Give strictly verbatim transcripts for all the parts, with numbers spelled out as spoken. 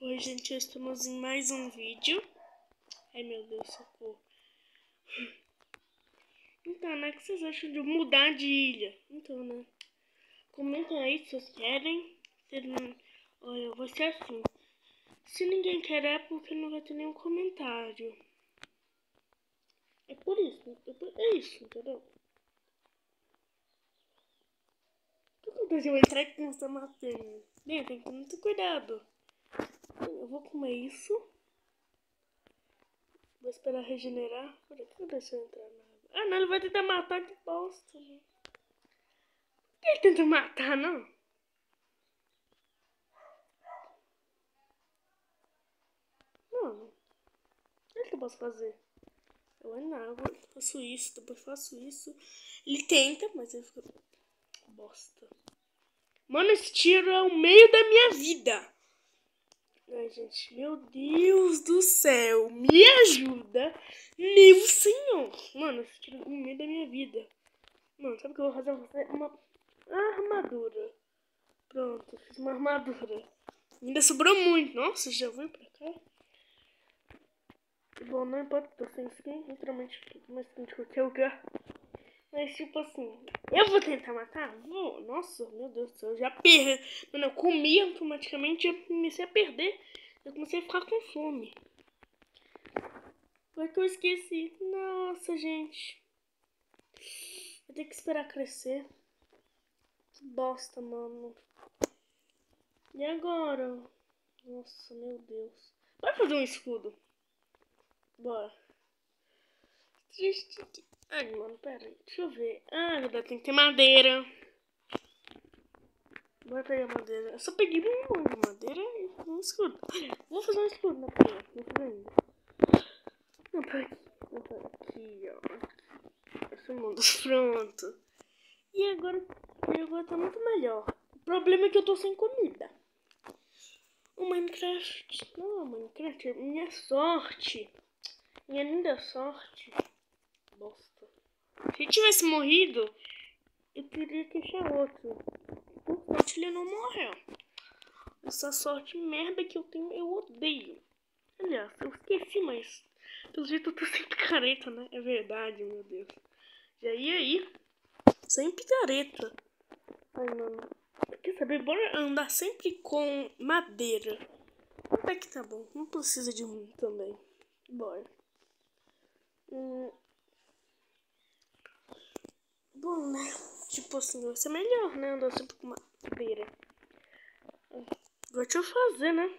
Oi, gente, estamos em mais um vídeo. Ai, meu Deus, socorro. Então, né, o que vocês acham de eu mudar de ilha? Então, né, comentem aí se vocês querem. Se não... Olha, vai ser assim. Se ninguém quer é porque não vai ter nenhum comentário. É por isso, é isso, entendeu? O que aconteceu? Eu entrar aqui nessa matéria. Bem, tem que ter muito cuidado. Eu vou comer isso. Vou esperar regenerar. Por que aconteceu entrar na água? Ah, não, ele vai tentar matar, que bosta, gente. Por que ele tenta matar, não? Não. O que eu posso fazer? Eu ando na água, faço isso, depois faço isso. Ele tenta, mas ele fica... Bosta. Mano, esse tiro é o meio da minha vida. Ai, gente, meu Deus do céu. Me ajuda, meu senhor. Mano, esse tiro é o meio da minha vida. Mano, sabe o que eu vou fazer? Eu vou fazer uma armadura. Pronto, fiz uma armadura. Ainda sobrou muito. Nossa, já vou pra cá. Bom, não importa, tô sem skin. Literalmente, mais skin de qualquer lugar. Mas, tipo assim, eu vou tentar matar? Vou. Nossa, meu Deus do céu, eu já perdi. Quando eu comi, automaticamente eu comecei a perder. Eu comecei a ficar com fome. Foi que eu esqueci. Nossa, gente. Vou ter que esperar crescer. Que bosta, mano. E agora? Nossa, meu Deus. Bora fazer um escudo. Bora. Ai, mano, pera aí. Deixa eu ver. Ah, meu Deus, tem que ter madeira. Bora pegar madeira. Eu só peguei um monte de madeira e fazer um escudo. Vou fazer um escudo na primeira. Vou fazer ainda. Não, por aqui. Vou fazer aqui, ó. Esse mundo pronto. E agora, e agora tá muito melhor. O problema é que eu tô sem comida. O Minecraft. Não, o Minecraft é minha sorte. Minha linda sorte. Bosta. Se eu tivesse morrido, eu teria que achar outro. Por sorte ele não morreu. Essa sorte merda que eu tenho, eu odeio. Aliás, eu esqueci, mas pelo jeito eu tô sem picareta, né? É verdade, meu Deus. Já ia aí, sem picareta. Ai, mano. Quer saber? Bora andar sempre com madeira. Até que tá bom. Não precisa de um também. Bora. Hum. Bom, né? Tipo assim, vai ser melhor, né? Andar sempre com madeira. Agora deixa eu fazer, né?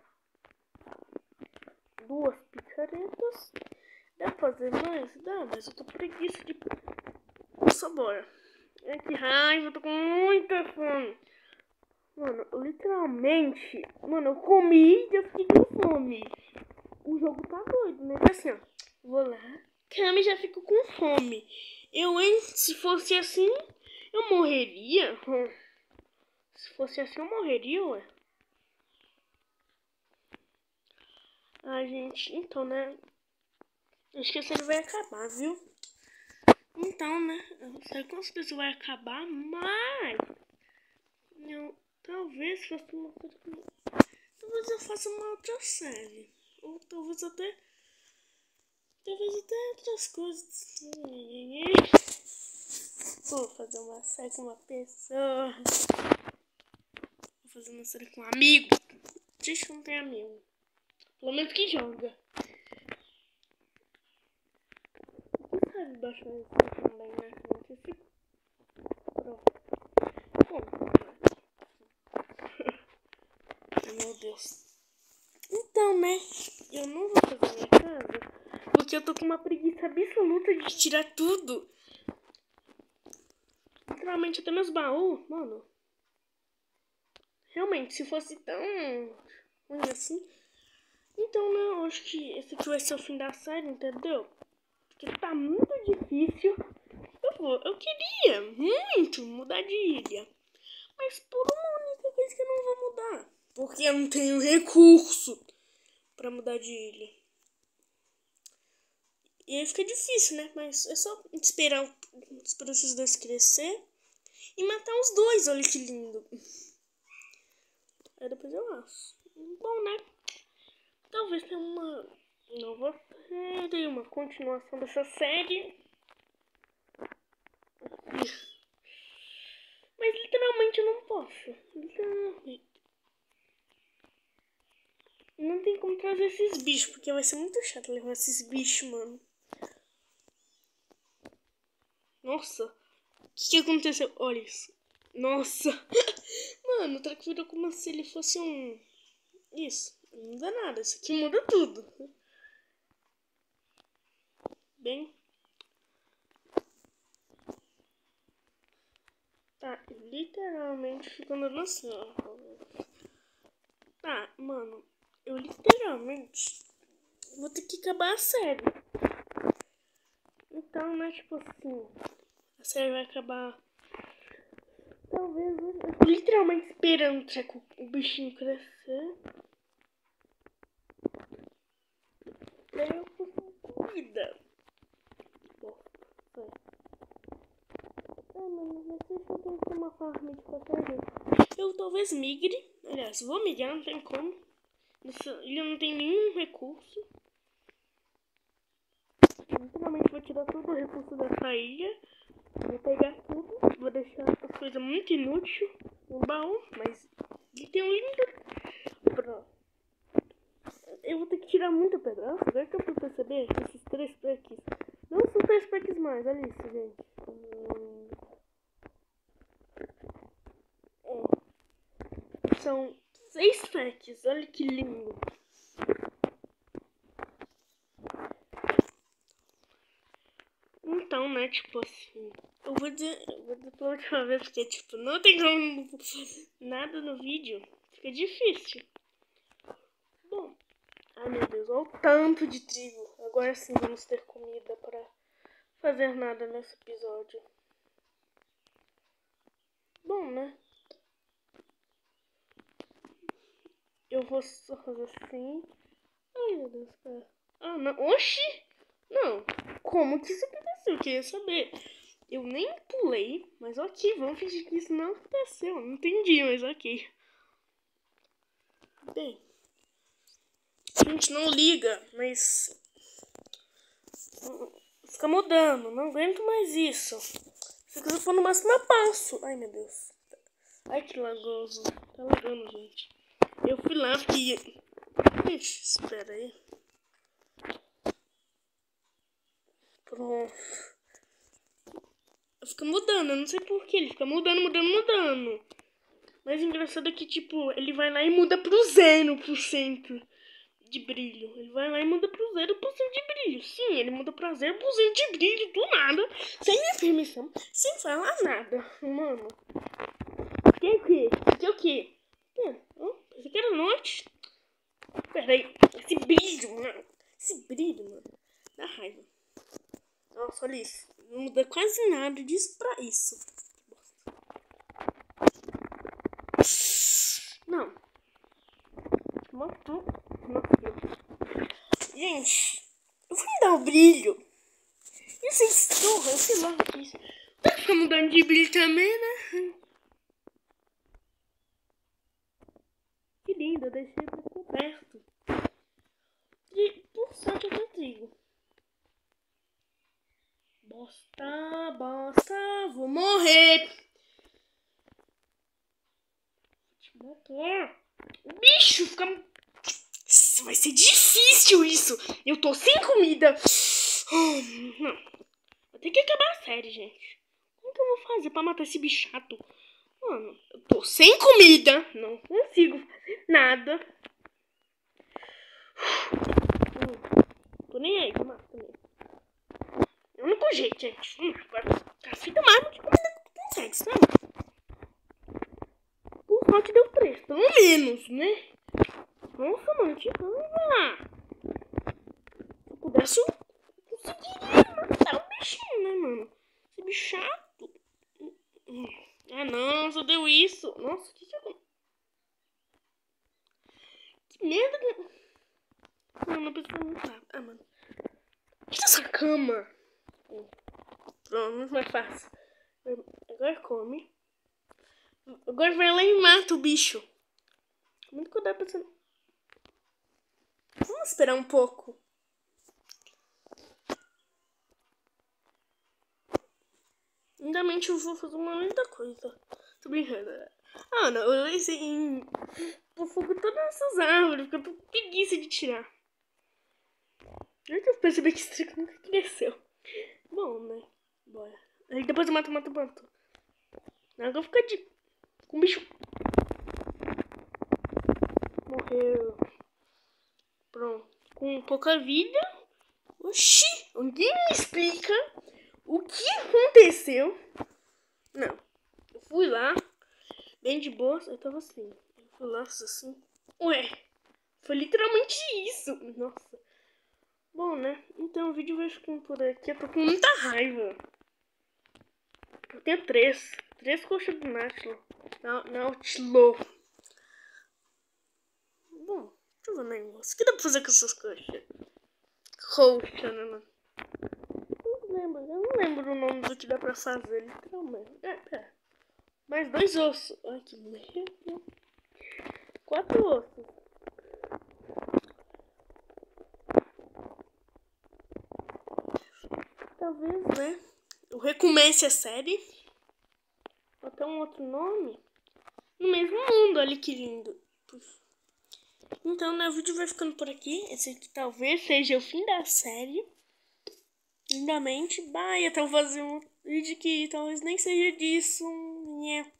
Duas picaretas. Dá pra fazer mais? Dá, mas eu tô com preguiça de... Nossa, bora. Ai, que raiva, eu tô com muita fome. Mano, literalmente... Mano, eu comi e eu fiquei com fome. O jogo tá doido, né? Assim, ó. Vou lá. Cama e já fico com fome. Eu, hein? Se fosse assim, eu morreria. Se fosse assim, eu morreria, ué. Ai, gente, então, né? Acho que esse ele vai acabar, viu? Então, né? Eu não sei com certeza vai acabar, mas... Eu, talvez faça uma outra... Talvez eu faça uma outra série. Ou talvez até... Talvez até outras coisas. Vou fazer uma série com uma pessoa. Vou fazer uma série com um amigo. Gente, não tem amigo. Pelo menos que joga. Você sabe baixar isso também, né? Não sei se... Pronto. Bom. Ai, meu Deus. Então, né? Eu não vou fazer minha casa. Porque eu tô com uma preguiça absoluta de tirar tudo. Literalmente até meus baús, mano. Realmente, se fosse tão ruim assim. Então, né? Eu acho que esse aqui vai ser o fim da série, entendeu? Porque tá muito difícil. Eu vou, eu queria muito mudar de ilha. Mas por uma única coisa que eu não vou mudar. Porque eu não tenho recurso pra mudar de ilha. E aí fica difícil, né? Mas é só esperar, esperar esses dois crescer e matar os dois. Olha que lindo. Aí depois eu acho. Bom, né? talvez tenha uma nova série, uma continuação dessa série. Mas literalmente eu não posso. Literalmente. Não tem como trazer esses bichos, porque vai ser muito chato levar esses bichos, mano. Nossa. O que, que aconteceu? Olha isso. Nossa. Mano, o Track virou como se ele fosse um... Isso. Não muda nada. Isso aqui muda tudo. Bem... Tá, literalmente ficando assim, ó. Tá, mano. Eu literalmente vou ter que acabar a série. Então, né, tipo assim... A série vai acabar... Talvez... Eu tô literalmente esperando tipo, o bichinho crescer. Daí eu consigo comida. Nossa, ah, mano, mas se eu tenho que ter uma farm de qualquer jeito. Eu talvez migre. Aliás, vou migrar, não tem como. Nessa ilha não tem nenhum recurso. Literalmente vou tirar todo o recurso dessa ilha. Vou pegar tudo. Vou deixar as coisas muito inúteis no baú. Mas ele tem um lindo. Pronto. Eu vou ter que tirar muita pedra. Agora que eu fui perceber que esses três packs não são três packs mais. Olha isso, gente. Hum... É. São seis packs. Olha que lindo. Então, né, tipo assim, eu vou dizer, eu vou dizer pela última vez, porque, tipo, não tem como fazer nada no vídeo, fica difícil. Bom, ai meu Deus, olha o tanto de trigo. Agora sim vamos ter comida pra fazer nada nesse episódio. Bom, né? Eu vou só fazer assim. Ai meu Deus, cara. Ah, não, oxi! Não, como que isso aconteceu? Eu queria saber. Eu nem pulei, mas ok, vamos fingir que isso não aconteceu. Não entendi, mas ok. Bem, a gente não liga, mas fica mudando. Não aguento mais isso. Se quiser pôr no máximo eu passo. Ai, meu Deus. Ai, que lagoso. Tá lagando, gente. Eu fui lá porque... Ixi, espera aí. Pronto. Fica mudando, eu não sei porquê. Ele fica mudando, mudando, mudando. Mas o engraçado é que, tipo, ele vai lá e muda pro zero por cento de brilho. Ele vai lá e muda pro zero por cento de brilho. Sim, ele muda pra zero por cento de brilho do nada. Sem minha permissão. Sem falar nada. Mano. Que o quê? Que o quê? Hum, pensei que era noite. Peraí. Esse brilho, mano. Esse brilho, mano. Dá raiva. Nossa, olha isso. Não muda quase nada disso pra isso. Não. Matou. Gente, eu vou me dar o brilho. E vocês, porra, eu sei lá o que é isso. Tem que ficar mudando de brilho também, né? Que lindo, eu deixei pra coberto. E por sorte eu tô trigo. Bosta, bosta, vou morrer. Te matar. Bicho, fica... Vai ser difícil isso. Eu tô sem comida. Não. Vou ter que acabar a série, gente. Como que eu vou fazer pra matar esse bicho chato? Mano, eu tô sem comida. Não consigo fazer nada. Hum, tô nem aí, vou matar também. É o único jeito, gente. Hum, agora, caceta mais do que comida que tu consegue, sabe? Por sorte deu três, pelo menos, né? Nossa, mano, que raiva. Se eu pudesse, eu conseguiria matar o bichinho, né, mano? Esse bicho chato. Ah, não, só deu isso. Nossa, o que que eu... Que merda que... Não, não precisa montar. Ah, mano. O que é essa cama? Pronto, muito mais fácil. Agora come. Agora vai lá e mata o bicho. Muito cuidado pra você... Vamos esperar um pouco. Lindamente eu vou fazer uma linda coisa. Tô brincando. Ah, não, eu lancei em... o fogo todas essas árvores, porque eu tô com preguiça de tirar. Eu que eu percebi que esse trigo nunca cresceu. Bom, né? Bora. Aí depois eu mato, mato, mato. Agora eu vou ficar de... com o bicho. Morreu. Pronto. Com pouca vida. Oxi! Alguém me explica o que aconteceu? Não. Eu fui lá. Bem de boa. Eu tava assim. Eu fui lá assim. Ué. Foi literalmente isso. Nossa. Bom, né? Então o vídeo vai ficando por aqui. Eu tô com muita raiva. Eu tenho três. Três coxas do Nautilo. Nautilo. Bom, deixa eu ver o negócio. O que dá pra fazer com essas coxas? Coxa, né, mano? Não lembro. Eu não lembro o nome do que dá pra fazer, literalmente. É, pera. Mais dois ossos. Ai, que merda. Quatro ossos. Talvez, né? Eu recomece a série. Até um outro nome. No mesmo mundo, olha que lindo. Então, né, o vídeo vai ficando por aqui. Esse aqui talvez seja o fim da série. Lindamente. Bye, até eu fazer um vídeo que talvez nem seja disso. Nhé.